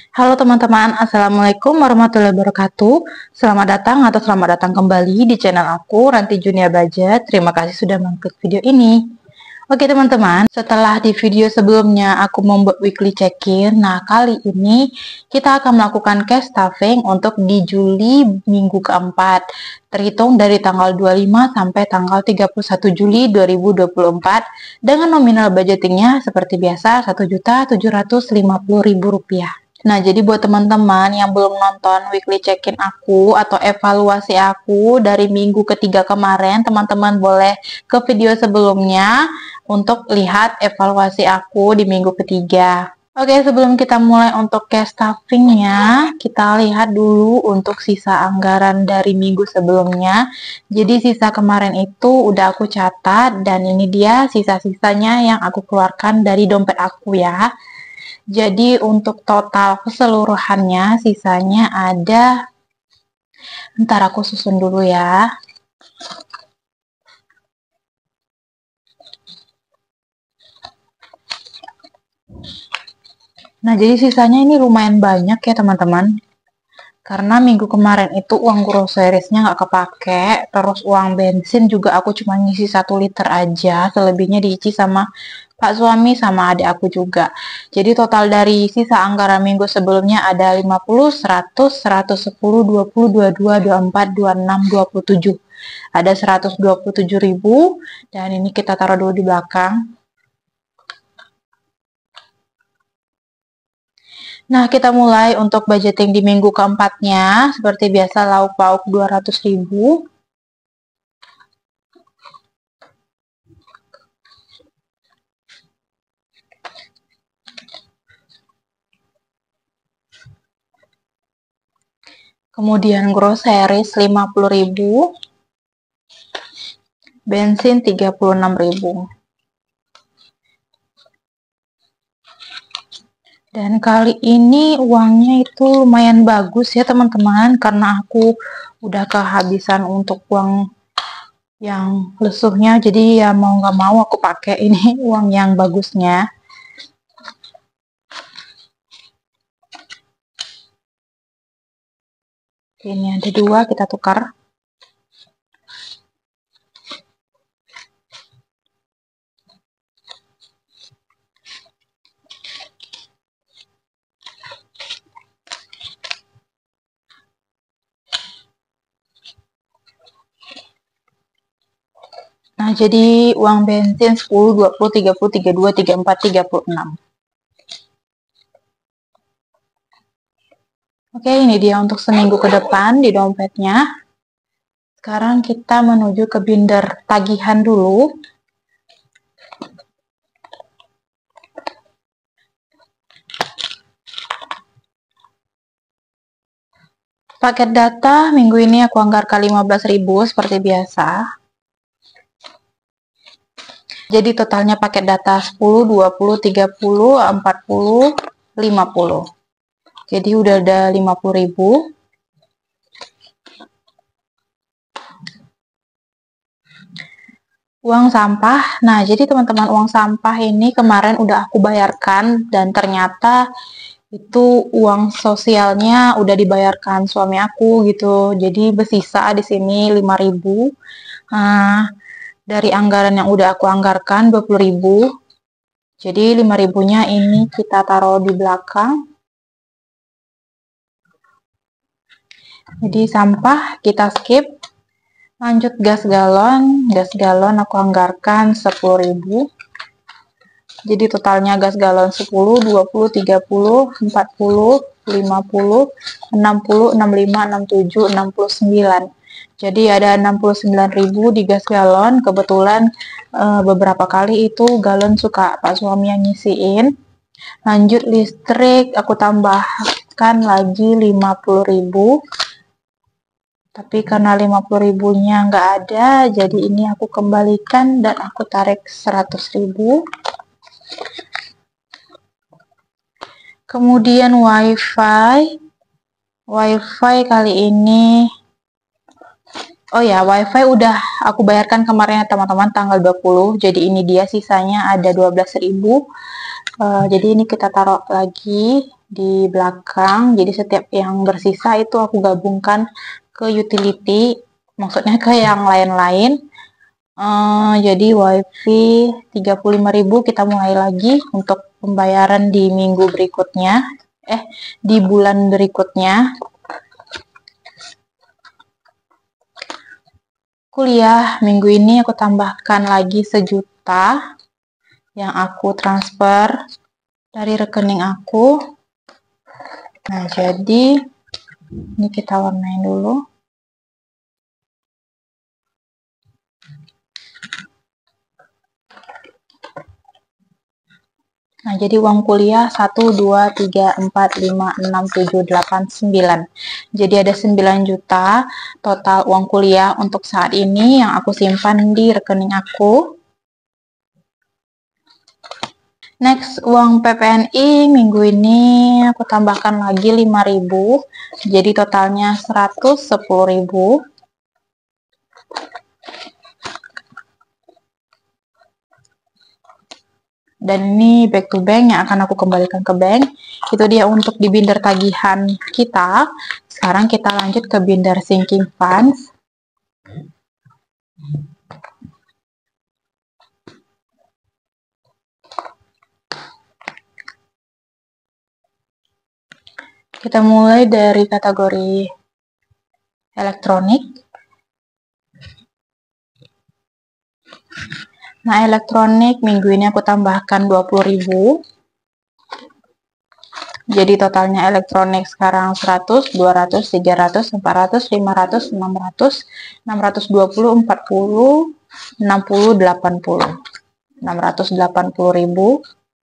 Halo teman-teman, Assalamualaikum warahmatullahi wabarakatuh. Selamat datang atau selamat datang kembali di channel aku, Ranti Junia Budget. Terima kasih sudah mengklik video ini. Oke teman-teman, setelah di video sebelumnya aku membuat weekly check-in, nah kali ini kita akan melakukan cash stuffing untuk di Juli minggu keempat, terhitung dari tanggal 25 sampai tanggal 31 Juli 2024 dengan nominal budgetingnya seperti biasa Rp1.750.000. Nah, jadi buat teman-teman yang belum nonton weekly check-in aku atau evaluasi aku dari minggu ketiga kemarin, teman-teman boleh ke video sebelumnya untuk lihat evaluasi aku di minggu ketiga. Oke, sebelum kita mulai untuk cash stuffingnya, kita lihat dulu untuk sisa anggaran dari minggu sebelumnya. Jadi sisa kemarin itu udah aku catat dan ini dia sisa-sisanya yang aku keluarkan dari dompet aku ya. Jadi untuk total keseluruhannya sisanya ada, ntar aku susun dulu ya. Nah, jadi sisanya ini lumayan banyak ya teman-teman. Karena minggu kemarin itu uang groceries-nya nggak kepake, terus uang bensin juga aku cuma ngisi 1 liter aja, selebihnya diisi sama Pak suami sama adik aku juga. Jadi total dari sisa anggaran minggu sebelumnya ada 50, 100, 110, 20, 22, 24, 26, 27. Ada 127.000 dan ini kita taruh dulu di belakang. Nah, kita mulai untuk budgeting di minggu keempatnya. Seperti biasa lauk pauk 200.000. Kemudian groceries 50.000. Bensin 36.000. Dan kali ini uangnya itu lumayan bagus ya teman-teman, karena aku udah kehabisan untuk uang yang lesuhnya, jadi ya mau nggak mau aku pakai ini uang yang bagusnya. Ini ada 2, kita tukar. Nah, jadi uang bensin 10, 20, 30, 32, 34, 36. Oke, ini dia untuk seminggu ke depan di dompetnya. Sekarang kita menuju ke binder tagihan dulu. Paket data minggu ini aku anggarkan 15.000 seperti biasa. Jadi totalnya paket data 10, 20, 30, 40, 50. Jadi udah ada 50.000. Uang sampah. Nah, jadi teman-teman uang sampah ini kemarin udah aku bayarkan dan ternyata itu uang sosialnya udah dibayarkan suami aku gitu. Jadi bersisa di sini 5.000. Nah, dari anggaran yang udah aku anggarkan 20.000. Jadi 5.000-nya ini kita taruh di belakang. Jadi sampah kita skip. Lanjut gas galon. Gas galon aku anggarkan 10.000. Jadi totalnya gas galon 10, 20, 30, 40, 50, 60, 65, 67, 69. Jadi ada 69.000 di gas galon. Kebetulan beberapa kali itu galon suka Pak suami yang ngisiin. Lanjut listrik aku tambahkan lagi 50.000. Tapi karena 50.000-nya nggak ada, jadi ini aku kembalikan dan aku tarik 100.000. Kemudian wifi kali ini, oh ya, wifi udah aku bayarkan kemarin ya teman-teman tanggal 20. Jadi ini dia sisanya ada 12.000. Jadi ini kita taruh lagi di belakang. Jadi setiap yang bersisa itu aku gabungkan ke utility, maksudnya ke yang lain-lain. Jadi wifi 35.000 kita mulai lagi untuk pembayaran di minggu berikutnya, di bulan berikutnya. Kuliah minggu ini aku tambahkan lagi 1 juta yang aku transfer dari rekening aku. Nah, jadi ini kita warnain dulu. Nah, jadi uang kuliah 1, 2, 3, 4, 5, 6, 7, 8, 9. Jadi ada 9 juta total uang kuliah untuk saat ini yang aku simpan di rekening aku. Next, uang PPNI minggu ini aku tambahkan lagi 5.000. Jadi totalnya 110.000. Dan ini back to bank yang akan aku kembalikan ke bank. Itu dia untuk di binder tagihan kita. Sekarang kita lanjut ke binder sinking funds. Kita mulai dari kategori elektronik. Nah, elektronik minggu ini aku tambahkan 20.000. Jadi totalnya elektronik sekarang 100, 200, 300, 400, 500, 600, 620, 40, 60, 80. 680.000.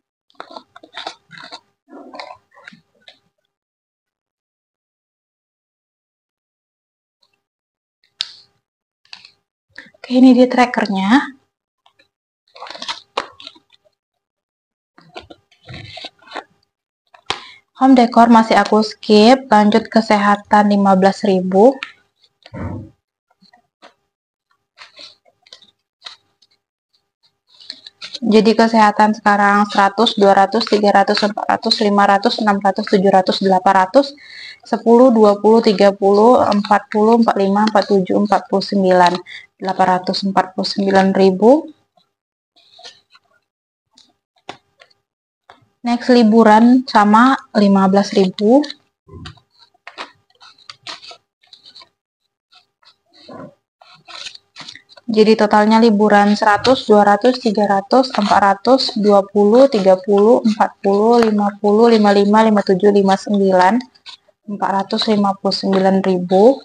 Oke, ini dia trackernya. Home decor masih aku skip, lanjut kesehatan 15.000. Jadi kesehatan sekarang 100, 200, 300, 400, 500, 600, 700, 800, 10, 20, 30, 40, 45, 47, 49, 849.000. Next, liburan sama 15.000. Jadi totalnya liburan 100, 200, 300, 400, 20, 30, 40, 50, 55, 57, 59, 459.000.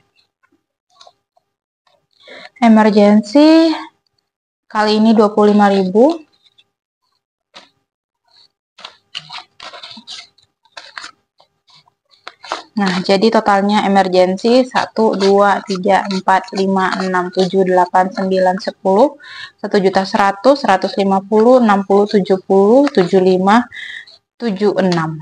Emergency kali ini 25.000. Nah, jadi totalnya emergency 1, 2, 3, 4, 5, 6, 7, 8, 9, 10, 1.100.000, 150, 60, 70, 75, 76,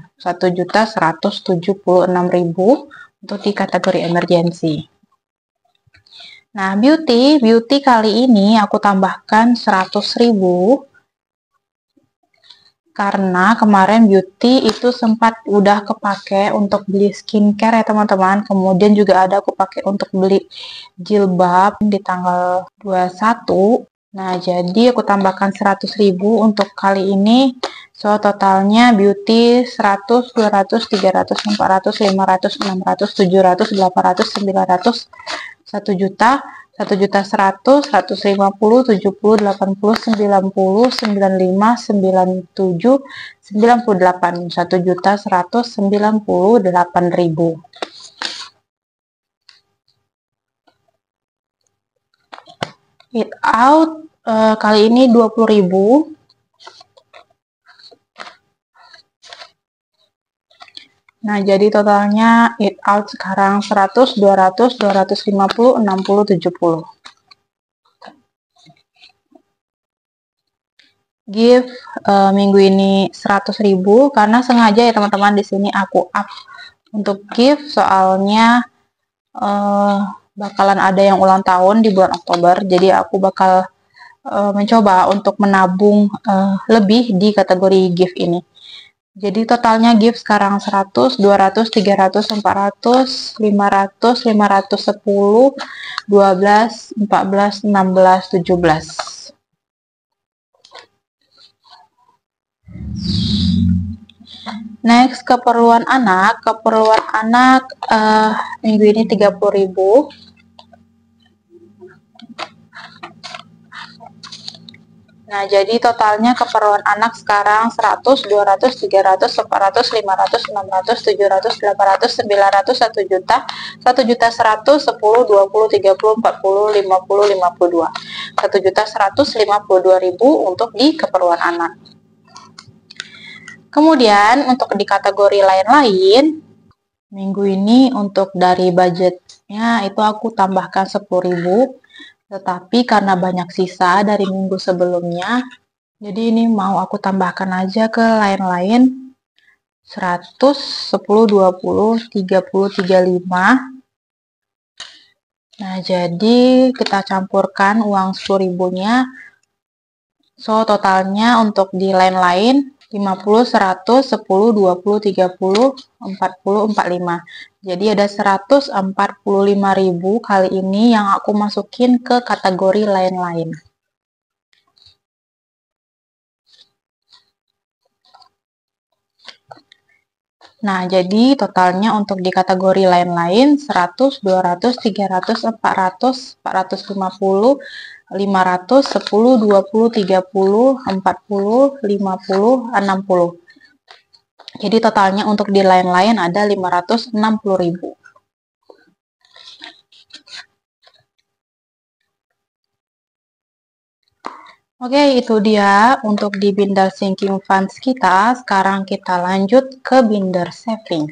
1.176.000 untuk di kategori emergency. Nah, beauty kali ini aku tambahkan 100.000. Karena kemarin beauty itu sempat udah kepake untuk beli skincare ya teman-teman. Kemudian juga ada aku pakai untuk beli jilbab di tanggal 21. Nah, jadi aku tambahkan 100.000 untuk kali ini. So, totalnya beauty 100, 200, 300, 400, 500, 600, 700, 800, 900, 1 juta. 1.100.000, 150, 70, 80, 90, 95, 97, 98, 1.198.000. Eat out kali ini 20.000. Nah, jadi totalnya eat out sekarang 100, 200, 250, 60, 70. Give minggu ini 100.000 karena sengaja ya teman-teman di sini aku up untuk give soalnya bakalan ada yang ulang tahun di bulan Oktober. Jadi aku bakal mencoba untuk menabung lebih di kategori gift ini. Jadi totalnya gift sekarang 100, 200, 300, 400, 500, 510, 12, 14, 16, 17. Next, keperluan anak. Keperluan anak minggu ini 30.000. Nah, jadi totalnya keperluan anak sekarang 100, 200, 300, 400, 500, 600, 700, 800, 900, 1 juta, 1 juta 100, 10, 20, 30, 40, 50, 52. 1 juta 152.000 untuk di keperluan anak. Kemudian untuk di kategori lain-lain, minggu ini untuk dari budgetnya itu aku tambahkan 10.000. Tetapi karena banyak sisa dari minggu sebelumnya, jadi ini mau aku tambahkan aja ke lain-lain 100, 10, 20, 30, 35. Nah, jadi kita campurkan uang 10.000-nya. So, totalnya untuk di lain-lain 50, 100, 10, 20, 30, 40, 45. Jadi ada 145.000 kali ini yang aku masukin ke kategori lain-lain. Nah, jadi totalnya untuk di kategori lain-lain 100, 200, 300, 400, 450, 500, 10, 20, 30, 40, 50, 60. Jadi totalnya untuk di lain-lain ada 560.000. Oke, itu dia untuk di binder sinking funds kita. Sekarang kita lanjut ke binder savings.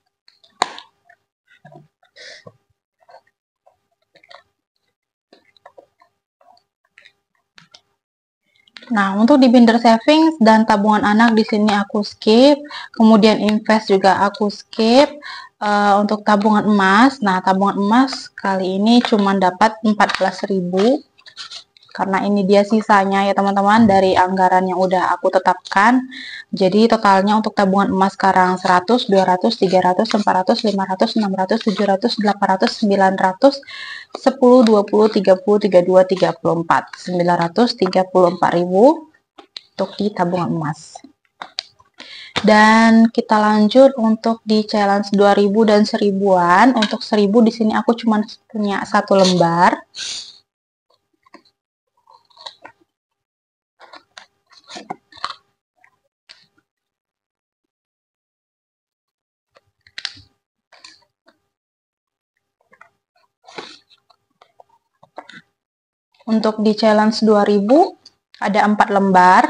Nah, untuk di binder savings dan tabungan anak di sini aku skip, kemudian invest juga aku skip. Untuk tabungan emas, nah tabungan emas kali ini cuma dapat 14.000 karena ini dia sisanya ya teman-teman dari anggaran yang udah aku tetapkan. Jadi totalnya untuk tabungan emas sekarang 100, 200, 300, 400, 500, 600, 700, 800, 900, 10, 20, 30, 32, 34. 934.000 untuk di tabungan emas. Dan kita lanjut untuk di challenge 2000 dan 1000-an. Untuk 1000 di sini aku cuma punya 1 lembar. Untuk di challenge 2000 ada 4 lembar.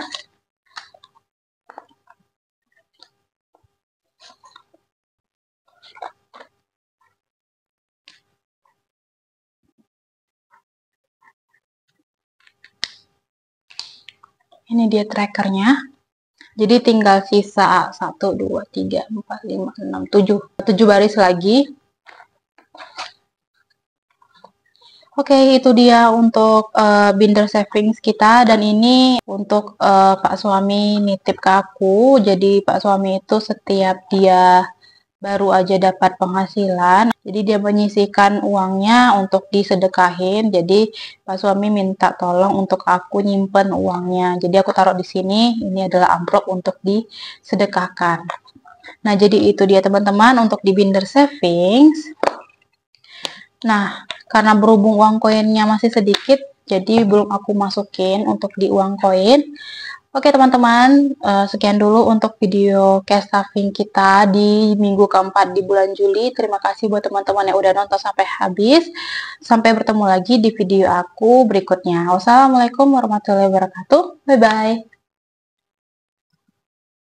Ini dia trackernya. Jadi tinggal sisa 1, 2, 3, 4, 5, 6, 7. 7 baris lagi. Oke, itu dia untuk binder savings kita. Dan ini untuk Pak suami nitip ke aku. Jadi Pak suami itu setiap dia baru aja dapat penghasilan, jadi dia menyisihkan uangnya untuk disedekahin. Jadi Pak suami minta tolong untuk aku nyimpen uangnya. Jadi aku taruh di sini. Ini adalah amplop untuk disedekahkan. Nah, jadi itu dia teman-teman untuk di binder savings. Nah, karena berhubung uang koinnya masih sedikit, jadi belum aku masukin untuk di uang koin. Oke teman-teman, sekian dulu untuk video cash saving kita di minggu keempat di bulan Juli. Terima kasih buat teman-teman yang udah nonton sampai habis. Sampai bertemu lagi di video aku berikutnya. Wassalamualaikum warahmatullahi wabarakatuh. Bye-bye.